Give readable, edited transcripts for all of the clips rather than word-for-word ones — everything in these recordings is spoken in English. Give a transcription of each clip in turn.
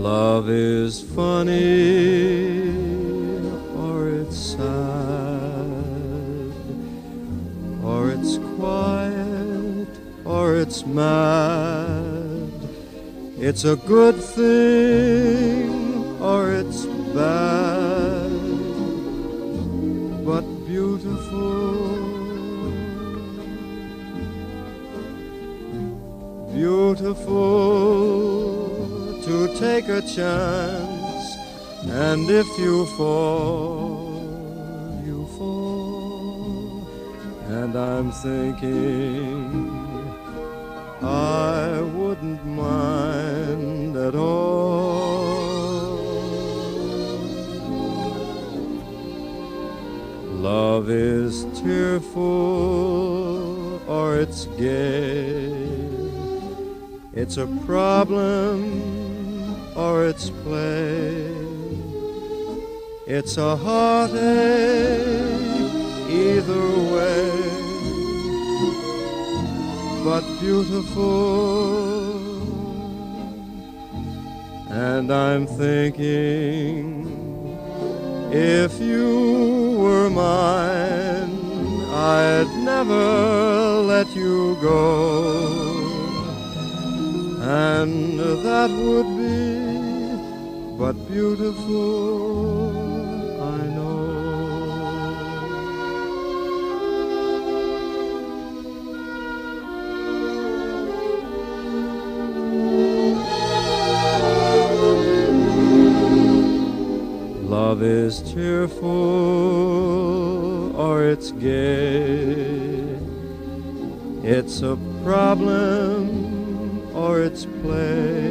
Love is funny, or it's sad, or it's quiet, or it's mad. It's a good thing, or it's bad, but beautiful. Beautiful to take a chance, and if you fall, you fall. And I'm thinking I wouldn't mind at all. Love is tearful, or it's gay. It's a problem, or it's play. It's a heartache either way, but beautiful. And I'm thinking, if you were mine, I'd never let you go. And that would be but beautiful, I know. Love is cheerful, or it's gay. It's a problem, or it's play.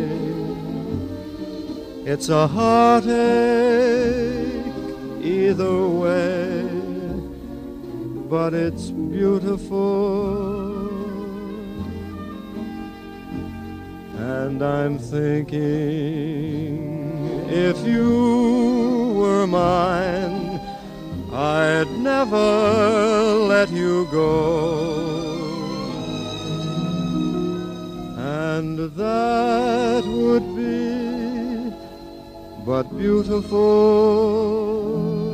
It's a heartache either way, but it's beautiful. And I'm thinking, if you were mine, I'd never let you go. And that would be but beautiful.